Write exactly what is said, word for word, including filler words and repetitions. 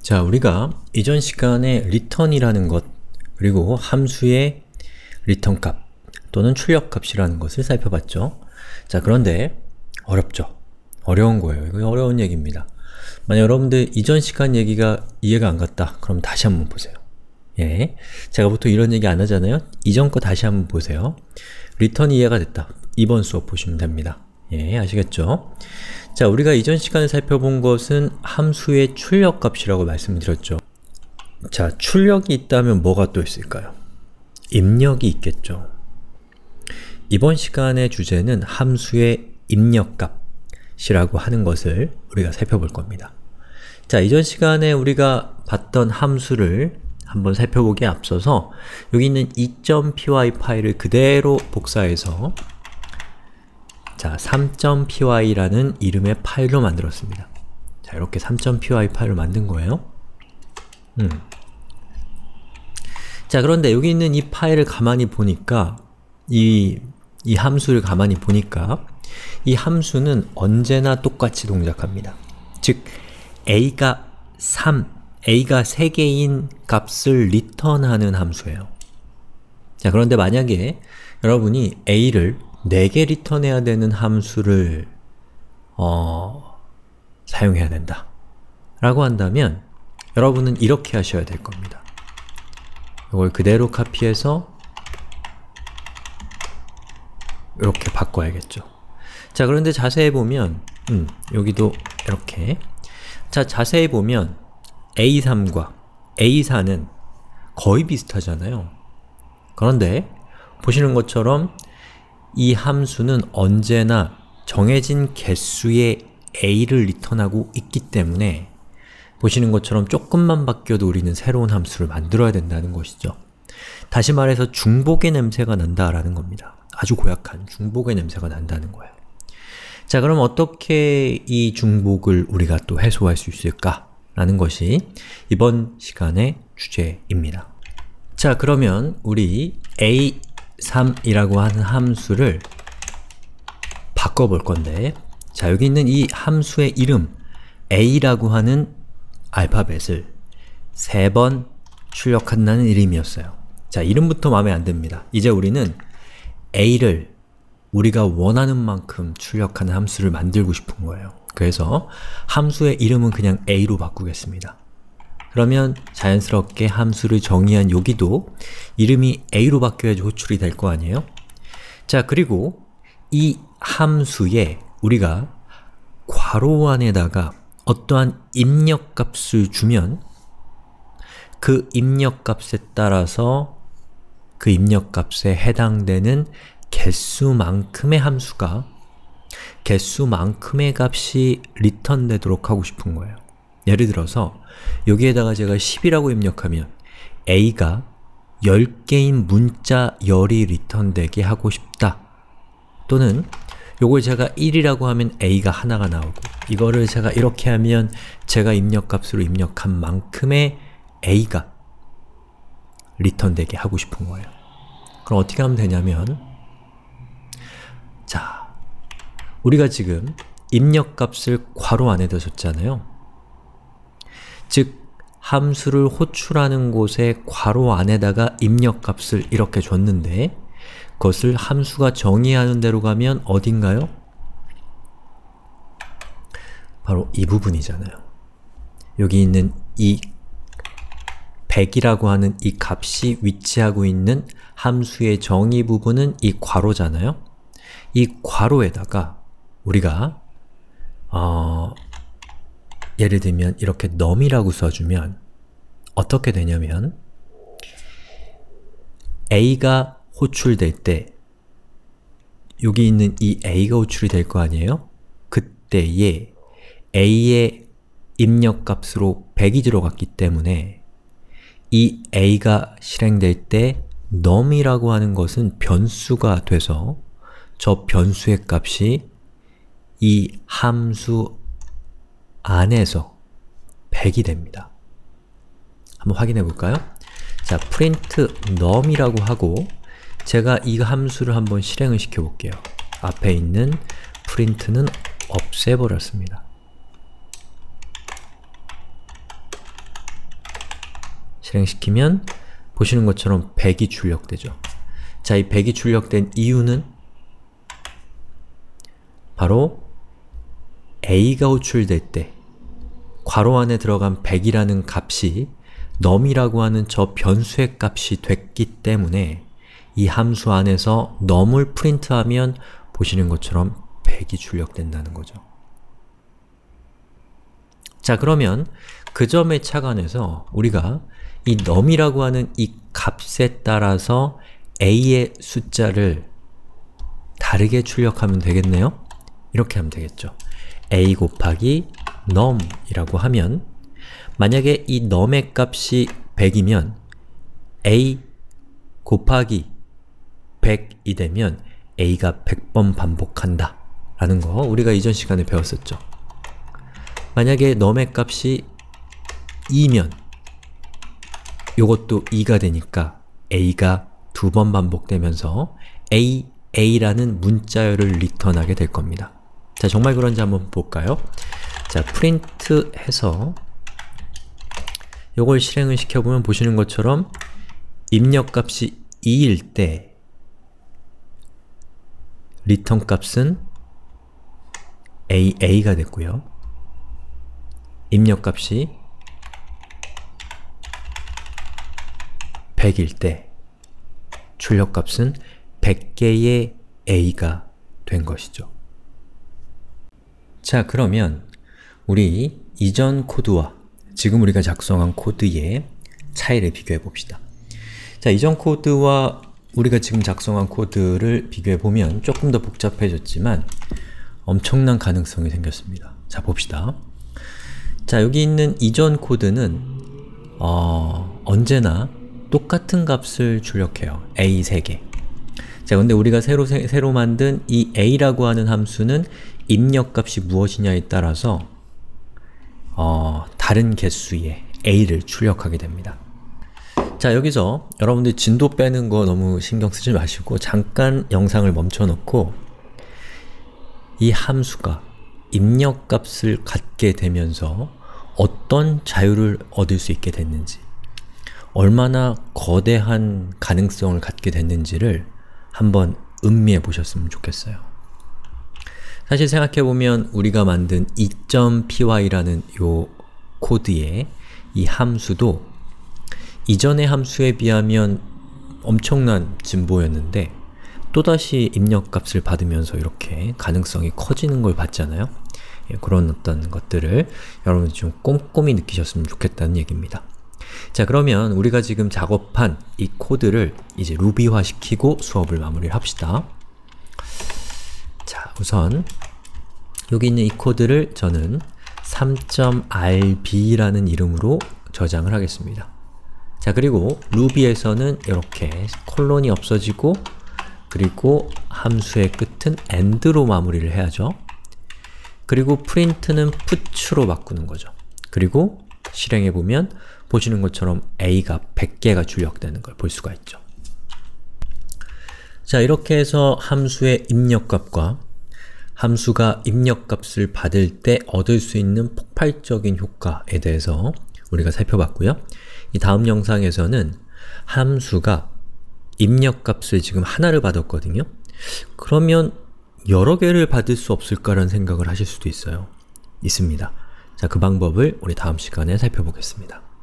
자, 우리가 이전 시간에 return이라는 것, 그리고 함수의 return 값 또는 출력 값이라는 것을 살펴봤죠. 자, 그런데 어렵죠? 어려운 거예요. 이거 어려운 얘기입니다. 만약 여러분들 이전 시간 얘기가 이해가 안 갔다, 그럼 다시 한번 보세요. 예, 제가 보통 이런 얘기 안 하잖아요? 이전 거 다시 한번 보세요. return이 이해가 됐다. 이번 수업 보시면 됩니다. 예, 아시겠죠? 자, 우리가 이전 시간에 살펴본 것은 함수의 출력 값이라고 말씀드렸죠. 자, 출력이 있다면 뭐가 또 있을까요? 입력이 있겠죠. 이번 시간의 주제는 함수의 입력 값이라고 하는 것을 우리가 살펴볼 겁니다. 자, 이전 시간에 우리가 봤던 함수를 한번 살펴보기에 앞서서 여기 있는 이.py 파일을 그대로 복사해서 자, 삼.py라는 이름의 파일로 만들었습니다. 자, 이렇게 삼.py 파일을 만든 거예요. 음. 자, 그런데 여기 있는 이 파일을 가만히 보니까 이, 이 함수를 가만히 보니까 이 함수는 언제나 똑같이 동작합니다. 즉, a가 삼, a가 세 개인 값을 return하는 함수예요. 자, 그런데 만약에 여러분이 a를 네 개 리턴해야 되는 함수를 어, 사용해야 된다 라고 한다면 여러분은 이렇게 하셔야 될 겁니다. 이걸 그대로 카피해서 이렇게 바꿔야겠죠. 자, 그런데 자세히 보면 음, 여기도 이렇게 자, 자세히 보면 에이 삼과 에이 사는 거의 비슷하잖아요. 그런데 보시는 것처럼 이 함수는 언제나 정해진 개수의 a를 리턴하고 있기 때문에 보시는 것처럼 조금만 바뀌어도 우리는 새로운 함수를 만들어야 된다는 것이죠. 다시 말해서 중복의 냄새가 난다라는 겁니다. 아주 고약한 중복의 냄새가 난다는 거예요. 자, 그럼 어떻게 이 중복을 우리가 또 해소할 수 있을까? 라는 것이 이번 시간의 주제입니다. 자, 그러면 우리 에이 삼이라고 하는 함수를 바꿔볼 건데, 자, 여기 있는 이 함수의 이름 a라고 하는 알파벳을 세 번 출력한다는 이름이었어요. 자, 이름부터 마음에 안 듭니다. 이제 우리는 a를 우리가 원하는 만큼 출력하는 함수를 만들고 싶은 거예요. 그래서 함수의 이름은 그냥 a로 바꾸겠습니다. 그러면 자연스럽게 함수를 정의한 여기도 이름이 a로 바뀌어야지 호출이 될 거 아니에요? 자, 그리고 이 함수에 우리가 괄호 안에다가 어떠한 입력값을 주면 그 입력값에 따라서 그 입력값에 해당되는 개수만큼의 함수가 개수만큼의 값이 리턴되도록 하고 싶은 거예요. 예를 들어서 여기에다가 제가 십이라고 입력하면 a가 열 개인 문자 열이 리턴되게 하고 싶다. 또는 요걸 제가 일이라고 하면 a가 하나가 나오고 이거를 제가 이렇게 하면 제가 입력값으로 입력한 만큼의 a가 리턴되게 하고 싶은 거예요. 그럼 어떻게 하면 되냐면 자, 우리가 지금 입력값을 괄호 안에다 줬잖아요. 즉, 함수를 호출하는 곳에 괄호 안에다가 입력값을 이렇게 줬는데 그것을 함수가 정의하는 대로 가면 어딘가요? 바로 이 부분이잖아요. 여기 있는 이 백이라고 하는 이 값이 위치하고 있는 함수의 정의 부분은 이 괄호잖아요. 이 괄호에다가 우리가 어, 예를 들면 이렇게 num이라고 써주면 어떻게 되냐면 a가 호출될 때 여기 있는 이 a가 호출이 될 거 아니에요? 그때에 a의 입력값으로 백이 들어갔기 때문에 이 a가 실행될 때 num이라고 하는 것은 변수가 돼서 저 변수의 값이 이 함수 안에서 백이 됩니다. 한번 확인해 볼까요? 자, print num이라고 하고 제가 이 함수를 한번 실행을 시켜 볼게요. 앞에 있는 print는 없애버렸습니다. 실행시키면 보시는 것처럼 백이 출력되죠. 자, 이 백이 출력된 이유는 바로 a가 호출될 때 괄호 안에 들어간 백이라는 값이 num이라고 하는 저 변수의 값이 됐기 때문에 이 함수 안에서 num을 프린트하면 보시는 것처럼 백이 출력된다는 거죠. 자, 그러면 그 점에 착안해서 우리가 이 num이라고 하는 이 값에 따라서 a의 숫자를 다르게 출력하면 되겠네요? 이렇게 하면 되겠죠. a 곱하기 num 이라고 하면 만약에 이 num의 값이 백이면 a 곱하기 백이 되면 a가 백 번 반복한다 라는 거 우리가 이전 시간에 배웠었죠. 만약에 num의 값이 이면 요것도 이가 되니까 a가 두 번 반복되면서 a, a라는 문자열을 리턴하게 될 겁니다. 자, 정말 그런지 한번 볼까요? 자, 프린트 해서 요걸 실행을 시켜보면 보시는 것처럼 입력값이 이일 때 리턴 값은 에이 에이가 됐고요. 입력값이 백일 때 출력값은 백 개의 a가 된 것이죠. 자, 그러면 우리 이전 코드와 지금 우리가 작성한 코드의 차이를 비교해 봅시다. 자, 이전 코드와 우리가 지금 작성한 코드를 비교해 보면 조금 더 복잡해졌지만 엄청난 가능성이 생겼습니다. 자, 봅시다. 자, 여기 있는 이전 코드는 어, 언제나 똑같은 값을 출력해요. 에이 세 개. 자, 근데 우리가 새로, 새, 새로 만든 이 a라고 하는 함수는 입력값이 무엇이냐에 따라서 어, 다른 개수의 a를 출력하게 됩니다. 자, 여기서 여러분들 진도 빼는 거 너무 신경 쓰지 마시고 잠깐 영상을 멈춰 놓고 이 함수가 입력값을 갖게 되면서 어떤 자유를 얻을 수 있게 됐는지, 얼마나 거대한 가능성을 갖게 됐는지를 한번 음미해 보셨으면 좋겠어요. 사실 생각해보면 우리가 만든 이 점 피 와이라는 요 코드의 이 함수도 이전의 함수에 비하면 엄청난 진보였는데 또다시 입력값을 받으면서 이렇게 가능성이 커지는 걸 봤잖아요? 예, 그런 어떤 것들을 여러분 좀 꼼꼼히 느끼셨으면 좋겠다는 얘기입니다. 자, 그러면 우리가 지금 작업한 이 코드를 이제 루비화 시키고 수업을 마무리를 합시다. 자, 우선 여기 있는 이 코드를 저는 삼 점 알 비라는 이름으로 저장을 하겠습니다. 자, 그리고 루비에서는 이렇게 콜론이 없어지고 그리고 함수의 끝은 end로 마무리를 해야죠. 그리고 프린트는 push로 바꾸는 거죠. 그리고 실행해보면 보시는 것처럼 a가 백 개가 출력되는 걸 볼 수가 있죠. 자, 이렇게 해서 함수의 입력값과 함수가 입력값을 받을 때 얻을 수 있는 폭발적인 효과에 대해서 우리가 살펴봤고요. 이 다음 영상에서는 함수가 입력값을 지금 하나를 받았거든요. 그러면 여러 개를 받을 수 없을까라는 생각을 하실 수도 있어요. 있습니다. 자, 그 방법을 우리 다음 시간에 살펴보겠습니다.